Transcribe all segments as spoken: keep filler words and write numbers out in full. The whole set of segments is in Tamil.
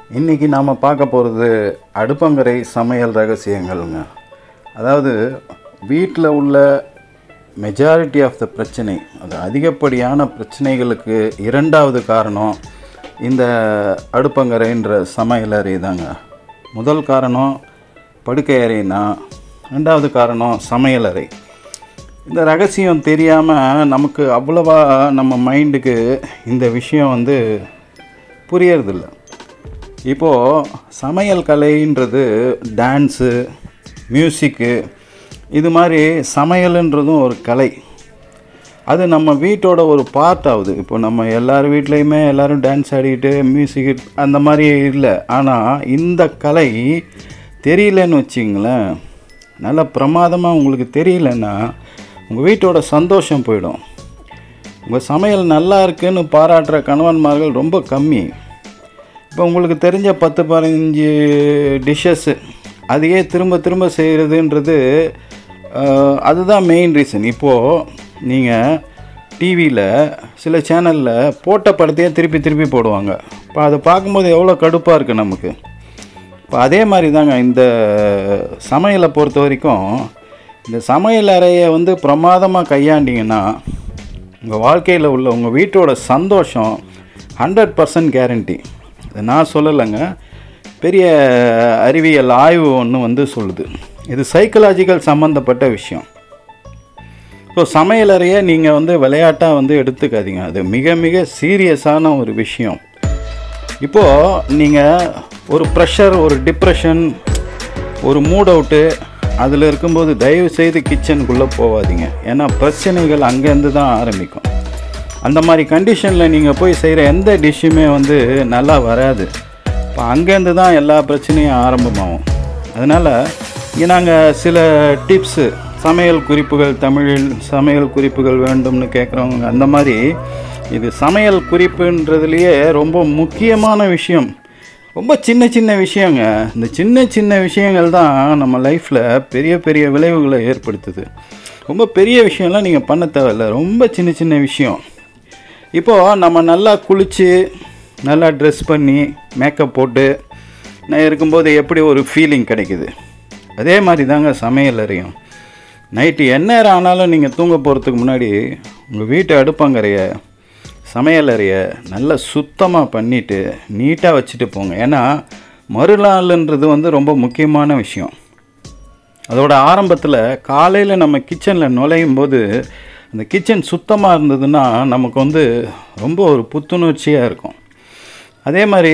இன்றைக்கி நாம் பார்க்க போகிறது அடுப்பங்கரை சமையல் ரகசியங்கள்ங்க. அதாவது வீட்டில் உள்ள மெஜாரிட்டி ஆஃப் த பிரச்சனை, அது அதிகப்படியான பிரச்சனைகளுக்கு இரண்டாவது காரணம் இந்த அடுப்பங்கரைன்ற சமையலறை தாங்க. முதல் காரணம் படுக்கை அறைனா, ரெண்டாவது காரணம் சமையலறை. இந்த ரகசியம் தெரியாமல் நமக்கு அவ்வளவா நம்ம மைண்டுக்கு இந்த விஷயம் வந்து புரியறதில்ல. இப்போது சமையல் கலைன்றது டான்ஸு, மியூசிக்கு, இது மாதிரி சமையலுன்றதும் ஒரு கலை. அது நம்ம வீட்டோட ஒரு பார்ட் ஆகுது. இப்போ நம்ம எல்லார் வீட்லேயுமே எல்லோரும் டான்ஸ் ஆடிக்கிட்டு மியூசிக் அந்த மாதிரி இல்லை. ஆனால் இந்த கலை தெரியலன்னு வச்சிங்களேன், நல்ல பிரமாதமாக உங்களுக்கு தெரியலன்னா உங்கள் வீட்டோட சந்தோஷம் போயிடும். உங்கள் சமையல் நல்லா இருக்குன்னு பாராட்டுற கணவன்மார்கள் ரொம்ப கம்மி. இப்போ உங்களுக்கு தெரிஞ்ச பத்து பதினஞ்சு டிஷ்ஷஸ்ஸு அதையே திரும்ப திரும்ப செய்கிறதுன்றது அதுதான் மெயின் ரீசன். இப்போது நீங்கள் டிவியில் சில சேனலில் போட்ட படத்தையே திருப்பி திருப்பி போடுவாங்க. இப்போ அதை பார்க்கும்போது எவ்வளோ கடுப்பாக இருக்குது நமக்கு. இப்போ அதே மாதிரி தாங்க இந்த சமையலை பொறுத்த வரைக்கும், இந்த சமையல் அறையை வந்து பிரமாதமாக கையாண்டிங்கன்னா உங்கள் வாழ்க்கையில் உள்ள உங்கள் வீட்டோட சந்தோஷம் ஹண்ட்ரட் பர்சன்ட் கேரண்டி. இதை நான் சொல்லலைங்க, பெரிய அறிவியல் ஆய்வு ஒன்று வந்து சொல்லுது. இது சைக்கலாஜிக்கல் சம்மந்தப்பட்ட விஷயம். ஸோ சமையலறையை நீங்கள் வந்து விளையாட்டாக வந்து எடுத்துக்காதீங்க. அது மிக மிக சீரியஸான ஒரு விஷயம். இப்போது நீங்கள் ஒரு ப்ரெஷர், ஒரு டிப்ரெஷன், ஒரு மூட் அவுட்டு அதில் இருக்கும்போது தயவு செய்து கிச்சனுக்குள்ளே போகாதீங்க. ஏன்னா பிரச்சனைகள் அங்கேருந்து தான் ஆரம்பிக்கும். அந்த மாதிரி கண்டிஷனில் நீங்கள் போய் செய்கிற எந்த டிஷ்ஷுமே வந்து நல்லா வராது. இப்போ அங்கேருந்து தான் எல்லா பிரச்சனையும் ஆரம்பமாகும். அதனால் இங்கே நாங்கள் சில டிப்ஸு, சமையல் குறிப்புகள், தமிழில் சமையல் குறிப்புகள் வேண்டும்னு கேட்குறவங்க, அந்த மாதிரி இது சமையல் குறிப்புன்றதுலேயே ரொம்ப முக்கியமான விஷயம். ரொம்ப சின்ன சின்ன விஷயங்க. இந்த சின்ன சின்ன விஷயங்கள் தான் நம்ம லைஃப்பில் பெரிய பெரிய விளைவுகளை ஏற்படுத்துது. ரொம்ப பெரிய விஷயம்லாம் நீங்கள் பண்ண தேவையில்லை, ரொம்ப சின்ன சின்ன விஷயம். இப்போது நம்ம நல்லா குளித்து நல்லா ட்ரெஸ் பண்ணி மேக்கப் போட்டு நான் இருக்கும்போது எப்படி ஒரு ஃபீலிங் கிடைக்குது, அதே மாதிரி தாங்க சமையல் அறையும். நைட்டு எந்நேரம் ஆனாலும் நீங்கள் தூங்க போகிறதுக்கு முன்னாடி உங்கள் வீட்டு அடுப்பங்கரையை, சமையல் அறையை நல்லா சுத்தமாக பண்ணிவிட்டு நீட்டாக வச்சுட்டு போங்க. ஏன்னா மறுநாள்ன்றது வந்து ரொம்ப முக்கியமான விஷயம். அதோட ஆரம்பத்தில் காலையில் நம்ம கிச்சனில் நுழையும் போது அந்த கிச்சன் சுத்தமாக இருந்ததுன்னா நமக்கு வந்து ரொம்ப ஒரு புத்துணர்ச்சியாக இருக்கும். அதே மாதிரி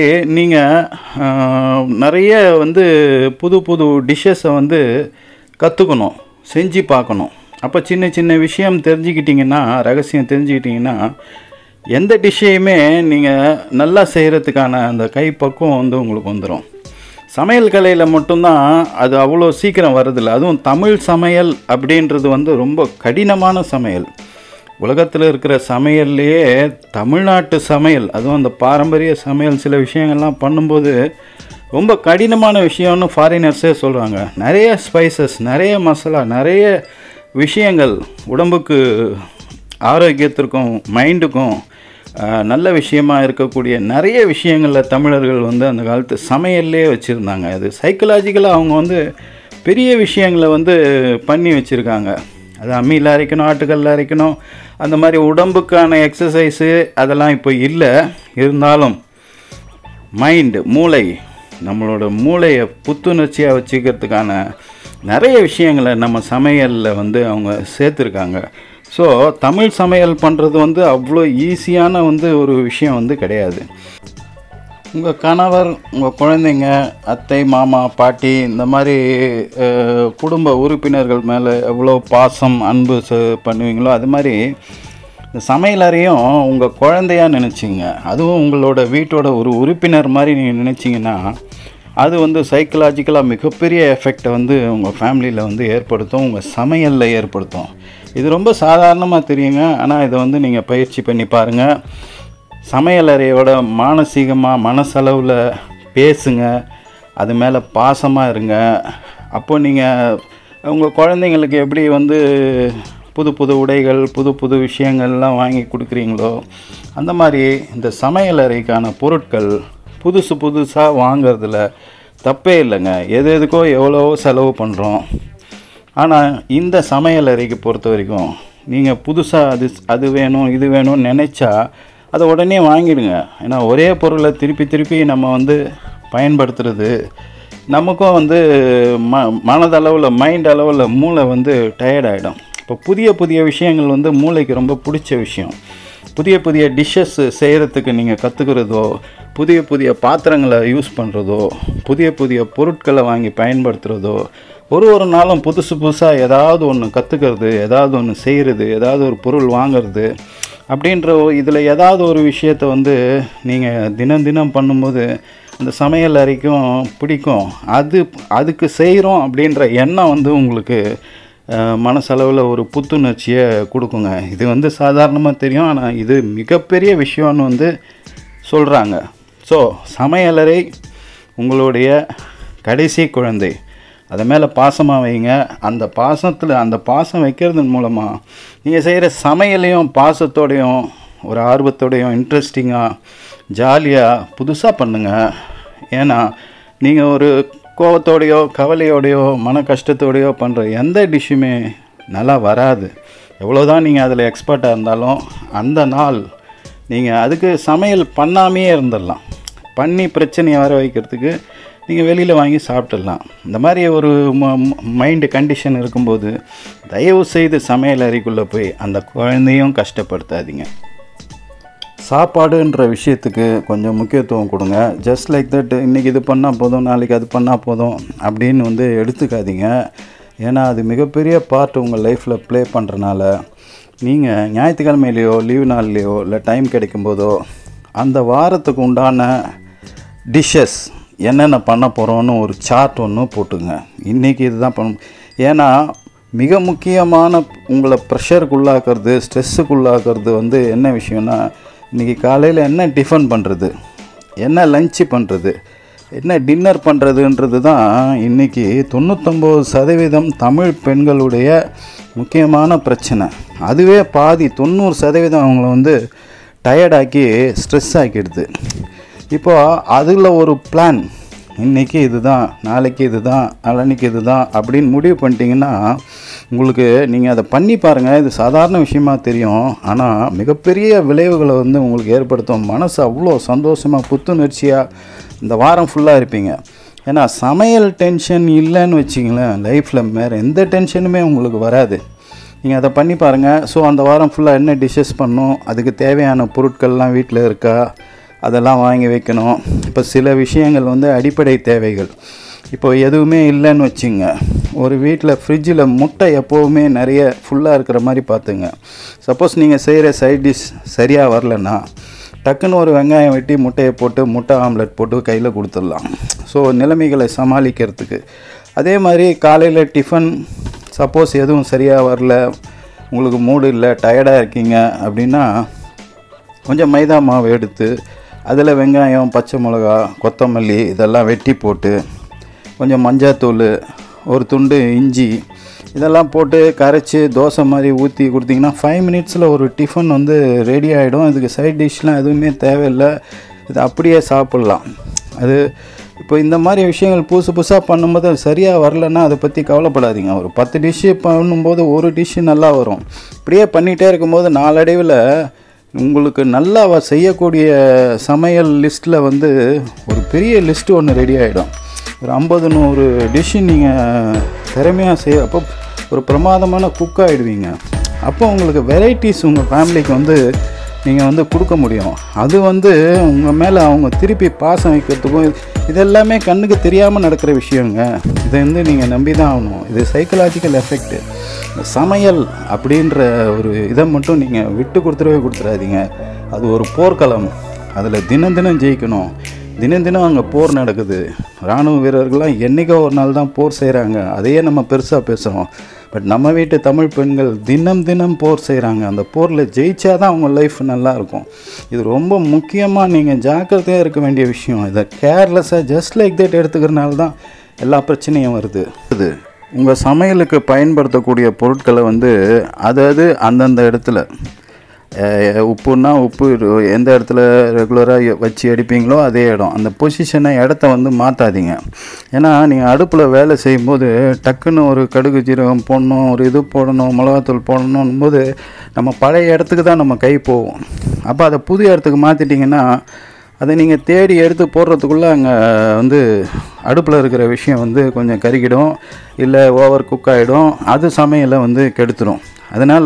நீங்கள் நிறைய வந்து புது புது டிஷ்ஷஸை வந்து கற்றுக்கணும், செஞ்சு பார்க்கணும். அப்போ சின்ன சின்ன விஷயம் தெரிஞ்சுக்கிட்டிங்கன்னா, ரகசியம் தெரிஞ்சுக்கிட்டிங்கன்னா, எந்த டிஷ்ஷையுமே நீங்கள் நல்லா செய்கிறதுக்கான அந்த கைப்பக்குவம் வந்து உங்களுக்கு வந்துடும். சமையல் கலையில் மட்டும்தான் அது அவ்வளோ சீக்கிரம் வரதில்லை. அதுவும் தமிழ் சமையல் அப்படின்றது வந்து ரொம்ப கடினமான சமையல். உலகத்தில் இருக்கிற சமையல்லையே தமிழ்நாட்டு சமையல், அதுவும் அந்த பாரம்பரிய சமையல் சில விஷயங்கள்லாம் பண்ணும்போது ரொம்ப கடினமான விஷயம்னு ஃபாரினர்ஸே சொல்கிறாங்க. நிறைய ஸ்பைசஸ், நிறைய மசாலா, நிறைய விஷயங்கள் உடம்புக்கு ஆரோக்கியத்திற்கும் மைண்டுக்கும் நல்ல விஷயமாக இருக்கக்கூடிய நிறைய விஷயங்களில் தமிழர்கள் வந்து அந்த காலத்து சமையல்லே வச்சுருந்தாங்க. அது சைக்கலாஜிக்கலாக அவங்க வந்து பெரிய விஷயங்களை வந்து பண்ணி வச்சுருக்காங்க. அது அம்மியில் அரைக்கணும், ஆட்டுக்கல்லில் அரைக்கணும், அந்த மாதிரி உடம்புக்கான எக்ஸசைஸு அதெல்லாம் இப்போ இல்லை. இருந்தாலும் மைண்டு, மூளை, நம்மளோட மூளையை புத்துணர்ச்சியாக வச்சுக்கிறதுக்கான நிறைய விஷயங்களை நம்ம சமையலில் வந்து அவங்க சேர்த்துருக்காங்க. ஸோ தமிழ் சமையல் பண்ணுறது வந்து அவ்வளோ ஈஸியான வந்து ஒரு விஷயம் வந்து கிடையாது. உங்கள் கணவர், உங்கள் குழந்தைங்க, அத்தை, மாமா, பாட்டி, இந்த மாதிரி குடும்ப உறுப்பினர்கள் மேலே எவ்வளோ பாசம், அன்பு பண்ணுவீங்களோ அது மாதிரி இந்த சமையலறையும் உங்கள் குழந்தையாக நினச்சிங்க. அதுவும் உங்களோட வீட்டோட ஒரு உறுப்பினர் மாதிரி நீங்கள் நினச்சிங்கன்னா அது வந்து சைக்கலாஜிக்கலாக மிகப்பெரிய எஃபெக்டை வந்து உங்கள் ஃபேமிலியில் வந்து ஏற்படுத்தும், உங்கள் சமையலில் ஏற்படுத்தும். இது ரொம்ப சாதாரணமாக தெரியுங்க. ஆனால் இதை வந்து நீங்கள் பயிற்சி பண்ணி பாருங்கள். சமையலறையோட மானசீகமாக, மனசளவில் பேசுங்க, அது மேலே பாசமாக இருங்க. அப்போ நீங்கள் உங்கள் குழந்தைங்களுக்கு எப்படி வந்து புது புது உடைகள், புது புது விஷயங்கள்லாம் வாங்கி கொடுக்குறீங்களோ, அந்த மாதிரி இந்த சமையலறைக்கான பொருட்கள் புதுசு புதுசாக வாங்கிறதுல தப்பே இல்லைங்க. எது எதுக்கோ எவ்வளவோ செலவு பண்ணுறோம். ஆனால் இந்த சமையல் அறைக்கு பொறுத்த வரைக்கும் நீங்கள் புதுசாக அது அது வேணும் இது வேணும்னு நினச்சா அதை உடனே வாங்கிடுங்க. ஏன்னா ஒரே பொருளை திருப்பி திருப்பி நம்ம வந்து பயன்படுத்துறது நமக்கும் வந்து ம மனதளவில் மைண்ட் அளவில் மூளை வந்து டயர்ட் ஆகிடும். இப்போ புதிய புதிய விஷயங்கள் வந்து மூளைக்கு ரொம்ப பிடிச்ச விஷயம். புதிய புதிய டிஷ்ஷஸ் செய்கிறதுக்கு நீங்கள் கற்றுக்கிறதோ, புதிய புதிய பாத்திரங்களை யூஸ் பண்ணுறதோ, புதிய புதிய பொருட்களை வாங்கி பயன்படுத்துகிறதோ, ஒரு ஒரு நாளும் புதுசு புதுசாக ஏதாவது ஒன்று கற்றுக்கிறது, ஏதாவது ஒன்று செய்கிறது, ஏதாவது ஒரு பொருள் வாங்கிறது அப்படின்ற இதில் ஏதாவது ஒரு விஷயத்தை வந்து நீங்கள் தினம் தினம் பண்ணும்போது அந்த சமையல் அறைக்கும் பிடிக்கும். அது அதுக்கு செய்கிறோம் அப்படின்ற எண்ணம் வந்து உங்களுக்கு மனசளவில் ஒரு புத்துணர்ச்சியை கொடுக்குங்க. இது வந்து சாதாரணமாக தெரியும், ஆனால் இது மிகப்பெரிய விஷயம்னு வந்து சொல்கிறாங்க. ஸோ சமையலறை உங்களுடைய கடைசி குழந்தை. அதை மேலே பாசமாக வைங்க. அந்த பாசத்தில் அந்த பாசம் வைக்கிறதன் மூலமாக நீங்கள் செய்கிற சமையலையும் பாசத்தோடையும் ஒரு ஆர்வத்தோடையும் இன்ட்ரெஸ்டிங்காக ஜாலியாக புதுசாக பண்ணுங்கள். ஏன்னா நீங்கள் ஒரு கோவத்தோடையோ கவலையோடையோ மன கஷ்டத்தோடையோ பண்ணுற எந்த டிஷ்ஷுமே நல்லா வராது. எவ்வளோதான் நீங்கள் அதில் எக்ஸ்பர்ட்டாக இருந்தாலும் அந்த நாள் நீங்கள் அதுக்கு சமையல் பண்ணாமையே இருந்துடலாம். பண்ணி பிரச்சனையை வர வைக்கிறதுக்கு நீங்கள் வெளியில் வாங்கி சாப்பிட்டுடலாம். இந்த மாதிரி ஒரு மைண்டு கண்டிஷன் இருக்கும்போது தயவு செய்து சமையல் அறைக்குள்ளே போய் அந்த குழந்தையும் கஷ்டப்படுத்தாதீங்க. சாப்பாடுன்ற விஷயத்துக்கு கொஞ்சம் முக்கியத்துவம் கொடுங்க. ஜஸ்ட் லைக் தட் இன்றைக்கி இது பண்ணால் போதும் நாளைக்கு அது பண்ணால் போதும் அப்படின்னு வந்து எடுத்துக்காதீங்க. ஏன்னா அது மிகப்பெரிய பார்ட் உங்கள் லைஃப்பில் ப்ளே பண்ணுறனால நீங்கள் ஞாயிற்றுக்கிழமையிலையோ லீவு நாள்லேயோ இல்லை டைம் கிடைக்கும்போதோ அந்த வாரத்துக்கு உண்டான டிஷ்ஷஸ் என்னென்ன பண்ண போகிறோன்னு ஒரு சார்ட் ஒன்று போட்டுங்க. இன்றைக்கி இதுதான் பண்ண. ஏன்னா மிக முக்கியமான உங்களை ப்ரெஷருக்குள்ளாக்குறது ஸ்ட்ரெஸ்ஸுக்குள்ளாக்குறது வந்து என்ன விஷயம்னா, இன்றைக்கி காலையில் என்ன டிஃபன் பண்ணுறது, என்ன லஞ்சு பண்ணுறது, என்ன டின்னர் பண்ணுறதுன்றது தான் இன்றைக்கி தொண்ணூத்தொம்பது சதவீதம் தமிழ் பெண்களுடைய முக்கியமான பிரச்சனை. அதுவே பாதி தொண்ணூறு சதவீதம் அவங்கள வந்து டயர்டாக்கி ஸ்ட்ரெஸ் ஆக்கிடுது. இப்போது அதில் ஒரு பிளான், இன்றைக்கி இது தான் நாளைக்கு இது தான் நாளைக்கு இது தான் அப்படின்னு முடிவு பண்ணிட்டீங்கன்னா உங்களுக்கு நீங்கள் அதை பண்ணி பாருங்கள். இது சாதாரண விஷயமாக தெரியும், ஆனால் மிகப்பெரிய விளைவுகளை வந்து உங்களுக்கு ஏற்படுத்தும். மனசு அவ்வளோ சந்தோஷமாக புத்துணர்ச்சியாக இந்த வாரம் ஃபுல்லாக இருப்பீங்க. ஏன்னா சமையல் டென்ஷன் இல்லைன்னு வச்சிங்களேன், லைஃப்பில் வேறு எந்த டென்ஷனுமே உங்களுக்கு வராது. நீங்கள் அதை பண்ணி பாருங்கள். ஸோ அந்த வாரம் ஃபுல்லாக என்ன டிஷ்ஷஸ் பண்ணணும், அதுக்கு தேவையான பொருட்கள்லாம் வீட்டில் இருக்கா, அதெல்லாம் வாங்கி வைக்கணும். இப்போ சில விஷயங்கள் வந்து அடிப்படை தேவைகள். இப்போ எதுவுமே இல்லைன்னு வச்சுங்க, ஒரு வீட்டில் ஃப்ரிட்ஜில் முட்டை எப்போவுமே நிறைய ஃபுல்லாக இருக்கிற மாதிரி பார்த்துங்க. சப்போஸ் நீங்கள் செய்கிற சைட் டிஷ் சரியாக வரலன்னா டக்குன்னு ஒரு வெங்காயம் வெட்டி முட்டையை போட்டு முட்டை ஆம்லெட் போட்டு கையில் கொடுத்துடலாம். ஸோ நிலைமைகளை சமாளிக்கிறதுக்கு. அதே மாதிரி காலையில் டிஃபன் சப்போஸ் எதுவும் சரியாக வரல, உங்களுக்கு மூடு இல்லை, டயர்டாக இருக்கீங்க அப்படின்னா கொஞ்சம் மைதா மாவு எடுத்து அதில் வெங்காயம் பச்சை மிளகா கொத்தமல்லி இதெல்லாம் வெட்டி போட்டு கொஞ்சம் மஞ்சாத்தூள் ஒரு துண்டு இஞ்சி இதெல்லாம் போட்டு கரைச்சி தோசை மாதிரி ஊற்றி கொடுத்தீங்கன்னா ஃபைவ் மினிட்ஸில் ஒரு டிஃபன் வந்து ரெடி ஆகிடும். இதுக்கு சைட் டிஷ்லாம் எதுவுமே தேவையில்லை, இது அப்படியே சாப்பிட்லாம். அது இப்போ இந்த மாதிரி விஷயங்கள் புதுசு புதுசாக பண்ணும்போது அது சரியாக வரலன்னா அதை பற்றி கவலைப்படாதீங்க. ஒரு பத்து டிஷ்ஷு பண்ணும்போது ஒரு டிஷ்ஷு நல்லா வரும். இப்படியே பண்ணிகிட்டே இருக்கும்போது நாளடைவில் உங்களுக்கு நல்லா செய்யக்கூடிய சமையல் லிஸ்ட்டில் வந்து ஒரு பெரிய லிஸ்ட்டு ஒன்று ரெடி ஆகிடும். ஒரு ஐம்பது நூறு டிஷ்ஷு நீங்கள் திறமையாக செய்ய அப்போ ஒரு பிரமாதமான குக் ஆகிடுவீங்க. அப்போ உங்களுக்கு வெரைட்டிஸ் உங்கள் ஃபேமிலிக்கு வந்து நீங்கள் வந்து கொடுக்க முடியும். அது வந்து உங்கள் மேலே அவங்க திருப்பி பாசம் வைக்கிறதுக்கும் இதெல்லாமே கண்ணுக்கு தெரியாமல் நடக்கிற விஷயங்க. இதை வந்து நீங்கள் நம்பி தான் ஆகணும். இது சைக்கலாஜிக்கல் எஃபெக்ட்டு. சமையல் அப்படின்ற ஒரு இதை மட்டும் நீங்கள் விட்டு கொடுத்துடவே கொடுத்துடாதீங்க. அது ஒரு போர்க்களம், அதில் தினம் தினம் ஜெயிக்கணும். தினம் தினம் அங்கே போர் நடக்குது. இராணுவ வீரர்கள்லாம் என்றைக்கோ ஒரு நாள் தான் போர் செய்கிறாங்க, அதையே நம்ம பெருசாக பேசுகிறோம். பட் நம்ம வீட்டு தமிழ் பெண்கள் தினம் தினம் போர் செய்கிறாங்க. அந்த போரில் ஜெயிச்சா தான் அவங்க லைஃப் நல்லாயிருக்கும். இது ரொம்ப முக்கியமாக நீங்கள் ஜாக்கிரதையாக இருக்க வேண்டிய விஷயம். இதை கேர்லெஸ்ஸாக ஜஸ்ட் லைக் தட் எடுத்துக்கிறனால தான் எல்லா பிரச்சனையும் வருது. இது உங்கள் சமையலுக்கு பயன்படுத்தக்கூடிய பொருட்களை வந்து அதாவது அந்தந்த இடத்துல உப்புன்னா உப்பு எந்த இடத்துல ரெகுலராக வச்சு எடுப்பீங்களோ அதே இடம், அந்த பொசிஷனை இடத்த வந்து மாற்றாதீங்க. ஏன்னா நீங்கள் அடுப்பில் வேலை செய்யும்போது டக்குன்னு ஒரு கடுகு ஜீரகம் போடணும், ஒரு இது போடணும், மிளகாத்தூள் போடணும் போது நம்ம பழைய இடத்துக்கு தான் நம்ம கை போகும். அப்போ அதை புது இடத்துக்கு மாற்றிட்டிங்கன்னா அதை நீங்கள் தேடி எடுத்து போடுறதுக்குள்ளே அங்கே வந்து அடுப்பில் இருக்கிற விஷயம் வந்து கொஞ்சம் கருகிடும், இல்லை ஓவர் குக் ஆகிடும், அது சமையலை வந்து கெடுத்துடும். அதனால்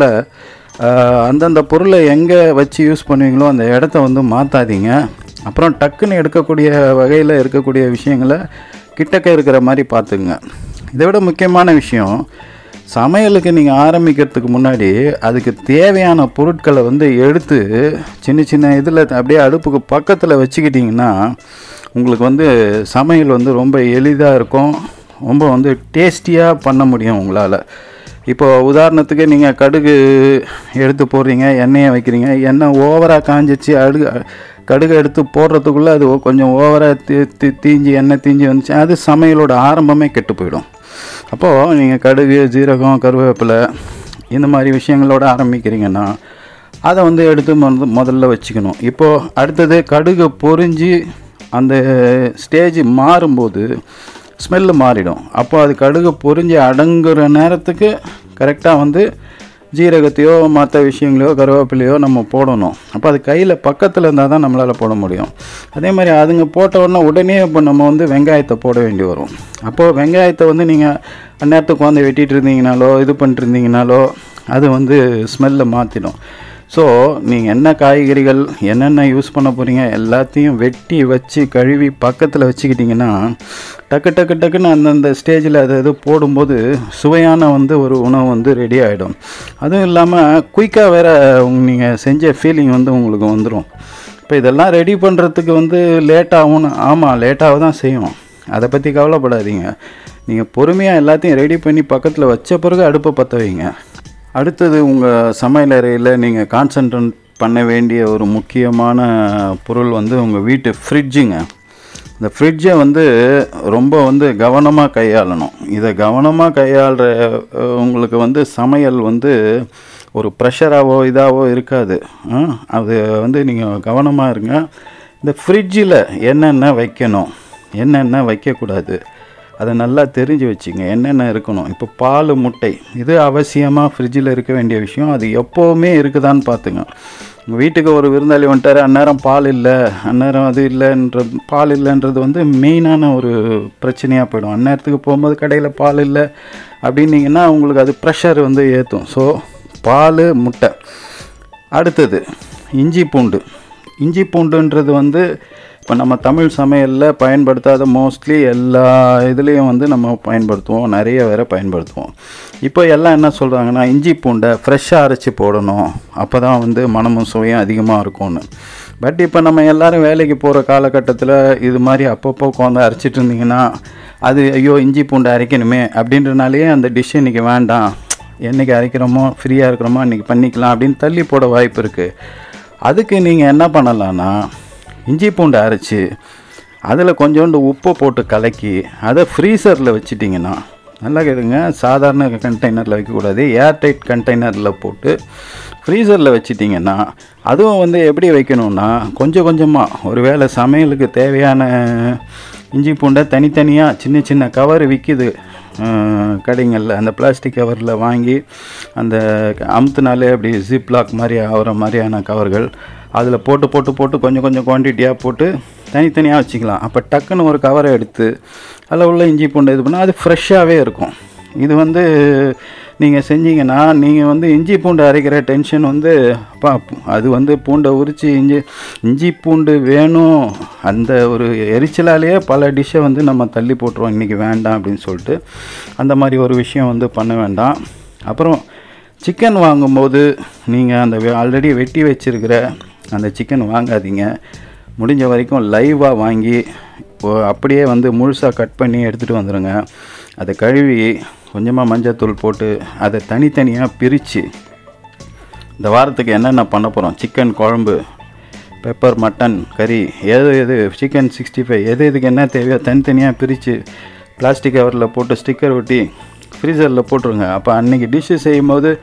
அந்தந்த பொருளை எங்கே வச்சு யூஸ் பண்ணுவீங்களோ அந்த இடத்த வந்து மாற்றாதீங்க. அப்புறம் டக்குன்னு எடுக்கக்கூடிய வகையில் இருக்கக்கூடிய விஷயங்களை கிட்டக்க இருக்கிற மாதிரி பார்த்துக்குங்க. இதை விட முக்கியமான விஷயம், சமையலுக்கு நீங்கள் ஆரம்பிக்கிறதுக்கு முன்னாடி அதுக்கு தேவையான பொருட்களை வந்து எடுத்து சின்ன சின்ன இதில் அப்படியே அடுப்புக்கு பக்கத்தில் வச்சுக்கிட்டிங்கன்னா உங்களுக்கு வந்து சமையல் வந்து ரொம்ப எளிதாக இருக்கும், ரொம்ப வந்து டேஸ்டியாக பண்ண முடியும் உங்களால். இப்போது உதாரணத்துக்கு நீங்கள் கடுகு எடுத்து போடுறீங்க, எண்ணெயை வைக்கிறீங்க, எண்ணெய் ஓவராக காஞ்சிச்சு, அடு கடுகு எடுத்து போடுறதுக்குள்ளே அது கொஞ்சம் ஓவராக தீ தீ தீஞ்சி எண்ணெய் தீஞ்சி வந்துச்சு, அது சமையலோட ஆரம்பமே கெட்டு போயிடும். அப்போது நீங்கள் கடுகு ஜீரகம் கருவேப்பிலை இந்த மாதிரி விஷயங்களோட ஆரம்பிக்கிறீங்கன்னா அதை வந்து எடுத்து மொத முதல்ல வச்சுக்கணும். இப்போது அடுத்தது கடுகு பொரிஞ்சு அந்த ஸ்டேஜ் மாறும்போது ஸ்மெல்லு மாறிடும். அப்போ அது கடுகு பொரிஞ்சு அடங்குற நேரத்துக்கு கரெக்டாக வந்து ஜீரகத்தையோ மற்ற விஷயங்களையோ கருவேப்பிலையோ நம்ம போடணும். அப்போ அது கையில் பக்கத்தில் இருந்தால் தான் நம்மளால் போட முடியும். அதே மாதிரி அதுங்க போட்ட உடனே உடனே இப்போ நம்ம வந்து வெங்காயத்தை போட வேண்டி வரும். அப்போது வெங்காயத்தை வந்து நீங்கள் அந்நேரத்துக்கு வந்து வெட்டிகிட்டு இருந்தீங்கனாலோ இது பண்ணிட்டுருந்தீங்கனாலோ அது வந்து ஸ்மெல்லை மாற்றிடும். ஸோ நீங்கள் என்ன காய்கறிகள் என்னென்ன யூஸ் பண்ண போகிறீங்க எல்லாத்தையும் வெட்டி வச்சு கழுவி பக்கத்தில் வச்சுக்கிட்டிங்கன்னா டக்கு டக்கு டக்குன்னு அந்தந்த ஸ்டேஜில் அது இது போடும்போது சுவையான வந்து ஒரு உணவு வந்து ரெடி ஆகிடும். அதுவும் இல்லாமல் குயிக்காக வேறு நீங்கள் செஞ்ச ஃபீலிங் வந்து உங்களுக்கு வந்துடும். இப்போ இதெல்லாம் ரெடி பண்ணுறதுக்கு வந்து லேட்டாகும்னு, ஆமாம் லேட்டாக தான் செய்யும், அதை பற்றி கவலைப்படாதீங்க. நீங்கள் பொறுமையாக எல்லாத்தையும் ரெடி பண்ணி பக்கத்தில் வச்ச பிறகு அடுப்பை பற்ற வைங்க. அடுத்தது உங்கள் சமையலறையில் நீங்கள் கான்சன்ட்ரேட் பண்ண வேண்டிய ஒரு முக்கியமான பொருள் வந்து உங்கள் வீட்டு ஃப்ரிட்ஜுங்க. இந்த ஃப்ரிட்ஜை வந்து ரொம்ப வந்து கவனமாக கையாளணும். இதை கவனமாக கையாளுற உங்களுக்கு வந்து சமையல் வந்து ஒரு ப்ரெஷராகவோ இதாகவோ இருக்காது. அது வந்து நீங்கள் கவனமாக இருங்க. இந்த ஃப்ரிட்ஜில் என்னென்ன வைக்கணும் என்னென்ன வைக்கக்கூடாது அதை நல்லா தெரிஞ்சு வச்சுங்க. என்னென்ன இருக்கணும், இப்போ பால் முட்டை இது அவசியமாக ஃப்ரிட்ஜில் இருக்க வேண்டிய விஷயம். அது எப்போவுமே இருக்குதான்னு பார்த்துங்க. உங்கள் வீட்டுக்கு ஒரு விருந்தாளி வந்துட்டார், அந்நேரம் பால் இல்லை, அந்நேரம் அது இல்லைன்றது, பால் இல்லைன்றது வந்து மெயினான ஒரு பிரச்சனையாக போயிடும். அந்நேரத்துக்கு போகும்போது கடையில் பால் இல்லை அப்படின்னீங்கன்னா உங்களுக்கு அது ப்ரெஷர் வந்து ஏற்றும். ஸோ பால் முட்டை. அடுத்தது இஞ்சி பூண்டு. இஞ்சி பூண்டுன்றது வந்து இப்போ நம்ம தமிழ் சமையலில் பயன்படுத்தாத மோஸ்ட்லி எல்லா இதுலேயும் வந்து நம்ம பயன்படுத்துவோம், நிறைய வேறு பயன்படுத்துவோம். இப்போ எல்லாம் என்ன சொல்கிறாங்கன்னா இஞ்சி பூண்டை ஃப்ரெஷ்ஷாக அரைச்சி போடணும், அப்போ தான் வந்து மனமும் சுவையும் அதிகமாக இருக்கும்னு. பட் இப்போ நம்ம எல்லோரும் வேலைக்கு போகிற காலகட்டத்தில் இது மாதிரி அப்பப்போ உட்காந்து அரைச்சிட்டு இருந்தீங்கன்னா அது ஐயோ இஞ்சி பூண்டை அரைக்கணுமே அப்படின்றனாலேயே அந்த டிஷ் இன்றைக்கி வேண்டாம், என்றைக்கு அரைக்கிறோமோ ஃப்ரீயாக இருக்கிறோமோ இன்றைக்கி பண்ணிக்கலாம் அப்படின்னு தள்ளி போட வாய்ப்பு இருக்குது. அதுக்கு நீங்கள் என்ன பண்ணலான்னா இஞ்சி பூண்டை அரைச்சி அதில் கொஞ்சோண்டு உப்பை போட்டு கலக்கி அதை ஃப்ரீசரில் வச்சிட்டிங்கன்னா, நல்லா கேளுங்க, சாதாரண கண்டெய்னரில் வைக்கக்கூடாது, ஏர்டைட் கண்டெய்னரில் போட்டு ஃப்ரீசரில் வச்சிட்டிங்கன்னா அதுவும் வந்து எப்படி வைக்கணும்னா கொஞ்சம் கொஞ்சமாக ஒரு வேளை சமையலுக்கு தேவையான இஞ்சி பூண்டை தனித்தனியாக சின்ன சின்ன கவர் விற்கிது கடைங்களில், அந்த பிளாஸ்டிக் கவரில் வாங்கி அந்த அமுத்துனாலே அப்படி ஜிப்லாக் மாதிரி ஆகிற மாதிரியான கவர்கள் அதில் போட்டு போட்டு போட்டு கொஞ்சம் கொஞ்சம் குவான்டிட்டியாக போட்டு தனித்தனியாக வச்சுக்கலாம். அப்போ டக்குன்னு ஒரு கவரை எடுத்து அதில் உள்ள இஞ்சி பூண்டை இது பண்ணால் அது ஃப்ரெஷ்ஷாகவே இருக்கும். இது வந்து நீங்கள் செஞ்சீங்கன்னா நீங்கள் வந்து இஞ்சி பூண்டு அரைக்கிற டென்ஷன் வந்து பா அது வந்து பூண்டை உரித்து இஞ்சி இஞ்சி பூண்டு வேணும் அந்த ஒரு எரிச்சலாலேயே பல டிஷ்ஷை வந்து நம்ம தள்ளி போட்டுருவோம், இன்றைக்கி வேண்டாம் அப்படின்னு சொல்லிட்டு. அந்த மாதிரி ஒரு விஷயம் வந்து பண்ண வேண்டாம். அப்புறம் சிக்கன் வாங்கும்போது நீங்கள் அந்த ஆல்ரெடி வெட்டி வச்சுருக்கிற அந்த சிக்கன் வாங்காதீங்க. முடிஞ்ச வரைக்கும் லைவாக வாங்கி அப்படியே வந்து முழுசாக கட் பண்ணி எடுத்துகிட்டு வந்துடுங்க. அதை கழுவி கொஞ்சமாக மஞ்சத்தூள் போட்டு அதை தனித்தனியாக பிரித்து இந்த வாரத்துக்கு என்னென்ன பண்ண போகிறோம், சிக்கன் குழம்பு, பெப்பர், மட்டன் கறி, எது எது சிக்கன் சிக்ஸ்டி ஃபைவ் எது எதுக்கு என்ன தேவையோ தனித்தனியாக பிரித்து பிளாஸ்டிக் கவரில் போட்டு ஸ்டிக்கர் ஒட்டி ஃப்ரீசரில் போட்டுருங்க. அப்போ அன்றைக்கி டிஷ்ஷு செய்யும்போது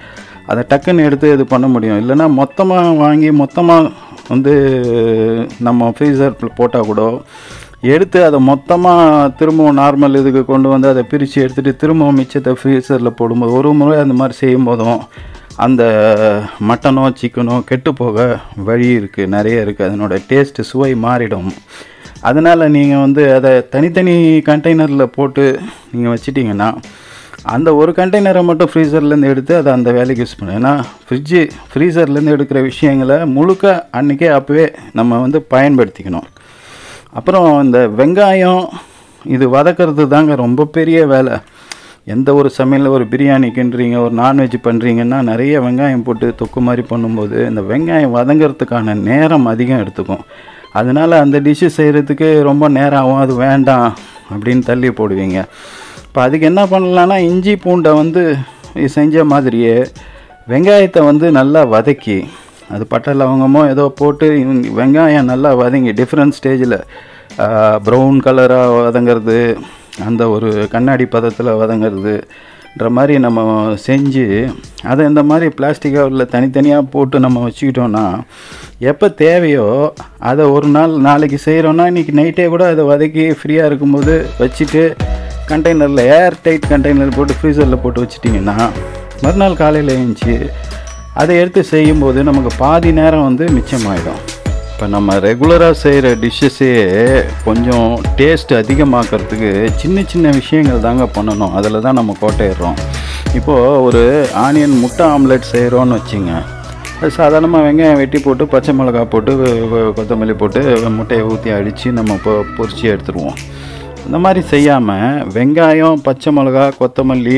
அதை டக்குன்னு எடுத்து இது பண்ண முடியும். இல்லைன்னா மொத்தமாக வாங்கி மொத்தமாக வந்து நம்ம ஃப்ரீசர் போட்டால் கூட எடுத்து அதை மொத்தமாக திரும்பவும் நார்மல் இதுக்கு கொண்டு வந்து அதை பிரித்து எடுத்துகிட்டு திரும்பவும் மிச்சத்தை ஃப்ரீசரில் போடும்போது ஒரு முறை அந்த மாதிரி செய்யும் போதும் அந்த மட்டனோ சிக்கனோ கெட்டு போக வழி இருக்குது, நிறைய இருக்குது. அதனோட டேஸ்ட்டு சுவை மாறிடும். அதனால் நீங்கள் வந்து அதை தனித்தனி கண்டெய்னரில் போட்டு நீங்கள் வச்சிட்டிங்கன்னா அந்த ஒரு கண்டெய்னரை மட்டும் ஃப்ரீசர்லேருந்து எடுத்து அதை அந்த வேலைக்கு யூஸ் பண்ணணும். ஏன்னா ஃப்ரிட்ஜு ஃப்ரீசர்லேருந்து எடுக்கிற விஷயங்களை முழுக்க அன்றைக்கே அப்போவே நம்ம வந்து பயன்படுத்திக்கணும். அப்புறம் இந்த வெங்காயம் இது வதக்கிறது தாங்க ரொம்ப பெரிய வேலை. எந்த ஒரு சமையலில் ஒரு பிரியாணி கிண்டுறீங்க, ஒரு நான்வெஜ் பண்ணுறீங்கன்னா நிறைய வெங்காயம் போட்டு தொக்கு மாதிரி பண்ணும்போது இந்த வெங்காயம் வதங்கிறதுக்கான நேரம் அதிகம் எடுத்துக்கும். அதனால் அந்த டிஷ்ஷு செய்கிறதுக்கு ரொம்ப நேரம் ஆகும், அது வேண்டாம் அப்படின்னு தள்ளி போடுவீங்க. இப்போ அதுக்கு என்ன பண்ணலான்னா இஞ்சி பூண்டை வந்து செஞ்ச மாதிரியே வெங்காயத்தை வந்து நல்லா வதக்கி அது பட்டை லவங்கமோ ஏதோ போட்டு வெங்காயம் நல்லா வதங்கி டிஃப்ரெண்ட் ஸ்டேஜில் ப்ரௌன் கலராக வதங்கிறது, அந்த ஒரு கண்ணாடி பதத்தில் வதங்கிறதுன்ற மாதிரி நம்ம செஞ்சு அதை இந்த மாதிரி பிளாஸ்டிக் கவரில் தனித்தனியாக போட்டு நம்ம வச்சுக்கிட்டோன்னா எப்போ தேவையோ அதை ஒரு நாள் நாளைக்கு செய்கிறோன்னா இன்றைக்கி நைட்டே கூட அதை வதக்கி ஃப்ரீயாக இருக்கும்போது வச்சுட்டு கண்டெய்னரில் ஏர் டைட் கண்டெய்னர் போட்டு ஃப்ரீசரில் போட்டு வச்சிட்டிங்கன்னா மறுநாள் காலையில் எழுந்துச்சி அதை எடுத்து செய்யும்போது நமக்கு பாதி நேரம் வந்து மிச்சமாயிடும். இப்போ நம்ம ரெகுலராக செய்கிற டிஷ்ஷஸே கொஞ்சம் டேஸ்ட் அதிகமாக்கிறதுக்கு சின்ன சின்ன விஷயங்கள் தாங்க பண்ணணும். அதில் தான் நம்ம கோட்டையிடுறோம். இப்போது ஒரு ஆனியன் முட்டை ஆம்லெட் செய்கிறோன்னு வச்சுங்க, அது சாதாரணமாக வெங்காயம் வெட்டி போட்டு பச்சை மிளகா போட்டு கொத்தமல்லி போட்டு முட்டையை ஊற்றி அடித்து நம்ம பொ பொரிச்சு எடுத்துருவோம். இந்த மாதிரி செய்யாமல் வெங்காயம் பச்சை மிளகா கொத்தமல்லி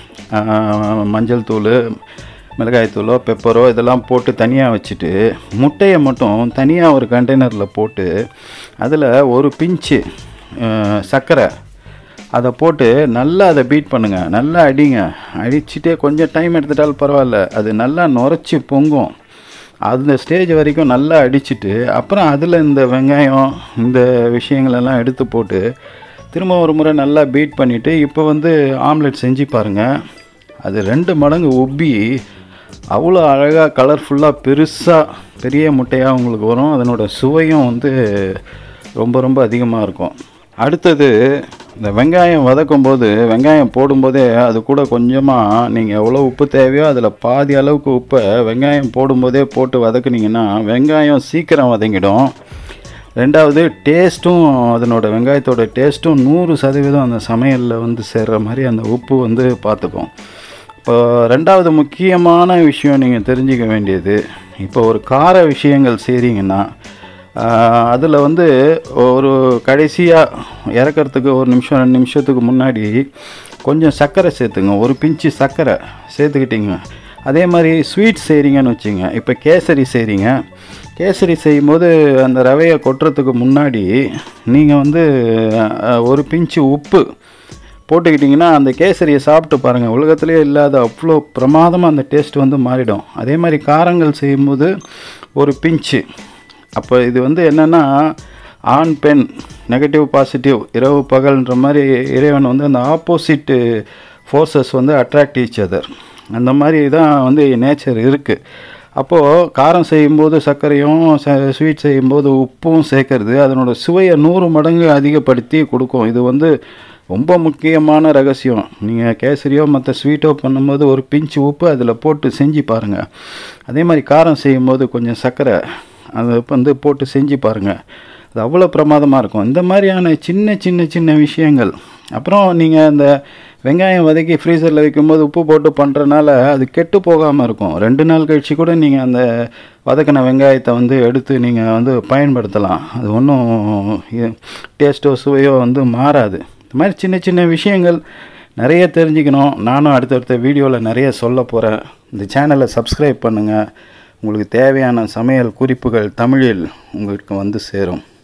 மஞ்சள் தூள் மிளகாய்த்தூளோ பெப்பரோ இதெல்லாம் போட்டு தனியாக வச்சுட்டு முட்டையை மட்டும் தனியாக ஒரு கண்டெய்னரில் போட்டு அதில் ஒரு பிஞ்சு சர்க்கரை அதை போட்டு நல்லா அதை பீட் பண்ணுங்கள், நல்லா அடிங்க. அடிச்சுட்டே கொஞ்சம் டைம் எடுத்துட்டாலும் பரவாயில்ல, அது நல்லா நுரைச்சி பொங்கும். அந்த ஸ்டேஜ் வரைக்கும் நல்லா அடிச்சுட்டு அப்புறம் அதில் இந்த வெங்காயம் இந்த விஷயங்களெல்லாம் எடுத்து போட்டு திரும்ப ஒரு முறை நல்லா பீட் பண்ணிவிட்டு இப்போ வந்து ஆம்லெட் செஞ்சு பாருங்கள். அது ரெண்டு மடங்கு உப்பி அவ்வளோ அழகாக கலர்ஃபுல்லாக பெருசாக பெரிய முட்டையாக உங்களுக்கு வரும். அதனோட சுவையும் வந்து ரொம்ப ரொம்ப அதிகமாக இருக்கும். அடுத்தது இந்த வெங்காயம் வதக்கும் போது வெங்காயம் போடும்போதே அது கூட கொஞ்சமாக நீங்கள் எவ்வளோ உப்பு தேவையோ அதில் பாதி அளவுக்கு உப்பை வெங்காயம் போடும்போதே போட்டு வதக்குனிங்கன்னா வெங்காயம் சீக்கிரம் வதங்கிடும். ரெண்டாவது டேஸ்ட்டும் அதனோட வெங்காயத்தோட டேஸ்ட்டும் நூறு சதவீதம் அந்த சமையலில் வந்து சேர்கிற மாதிரி அந்த உப்பு வந்து பார்த்துக்கும். இப்போ ரெண்டாவது முக்கியமான விஷயம் நீங்கள் தெரிஞ்சிக்க வேண்டியது, இப்போ ஒரு கார விஷயங்கள் செய்கிறீங்கன்னா அதில் வந்து ஒரு கடைசியாக இறக்கிறதுக்கு ஒரு நிமிஷம் ரெண்டு நிமிஷத்துக்கு முன்னாடி கொஞ்சம் சர்க்கரை சேர்த்துங்க, ஒரு பிஞ்சு சர்க்கரை சேர்த்துக்கிட்டிங்க. அதே மாதிரி ஸ்வீட் செய்கிறீங்கன்னு வச்சுங்க, இப்போ கேசரி செய்கிறீங்க, கேசரி செய்யும்போது அந்த ரவையை கொட்டுறதுக்கு முன்னாடி நீங்கள் வந்து ஒரு பிஞ்சு உப்பு போட்டுக்கிட்டிங்கன்னா அந்த கேசரியை சாப்பிட்டு பாருங்கள், உலகத்துலேயே இல்லாத அவ்வளோ பிரமாதமாக அந்த டேஸ்ட் வந்து மாறிடும். அதே மாதிரி காரங்கள் செய்யும்போது ஒரு பிஞ்சு. அப்போ இது வந்து என்னென்னா ஆண் பெண் நெகட்டிவ் பாசிட்டிவ் இரவு பகல்ன்ற மாதிரி இறைவன் வந்து அந்த ஆப்போசிட்டு ஃபோர்ஸஸ் வந்து அட்ராக்ட் ஈச் அதர், அந்த மாதிரி தான் வந்து நேச்சர் இருக்குது. அப்போது காரம் செய்யும்போது சர்க்கரையும் ஸ்வீட் செய்யும்போது உப்பும் சேர்க்கறது அதனோட சுவையை நூறு மடங்கு அதிகப்படுத்தி கொடுக்கும். இது வந்து ரொம்ப முக்கியமான ரகசியம். நீங்கள் கேசரியோ மற்ற ஸ்வீட்டோ பண்ணும்போது ஒரு பிஞ்சு உப்பு அதில் போட்டு செஞ்சு பாருங்கள். அதே மாதிரி காரம் செய்யும்போது கொஞ்சம் சர்க்கரை அதை வந்து போட்டு செஞ்சு பாருங்கள், அது அவ்வளோ பிரமாதமாக இருக்கும். இந்த மாதிரியான சின்ன சின்ன சின்ன விஷயங்கள். அப்புறம் நீங்கள் அந்த வெங்காயம் வதக்கி ஃப்ரீசரில் வைக்கும்போது உப்பு போட்டு பண்ணுறனால அது கெட்டு போகாமல் இருக்கும். ரெண்டு நாள் கழிச்சு கூட நீங்கள் அந்த வதக்கின வெங்காயத்தை வந்து எடுத்து நீங்கள் வந்து பயன்படுத்தலாம். அது ஒன்றும் டேஸ்ட்டோ சுவையோ வந்து மாறாது. இந்த மாதிரி சின்ன சின்ன விஷயங்கள் நிறைய தெரிஞ்சுக்கணும். நானும் அடுத்தடுத்த வீடியோவில் நிறைய சொல்ல போகிறேன். இந்த சேனலை சப்ஸ்கிரைப் பண்ணுங்கள். உங்களுக்கு தேவையான சமையல் குறிப்புகள் தமிழில் உங்களுக்கு வந்து சேரும்.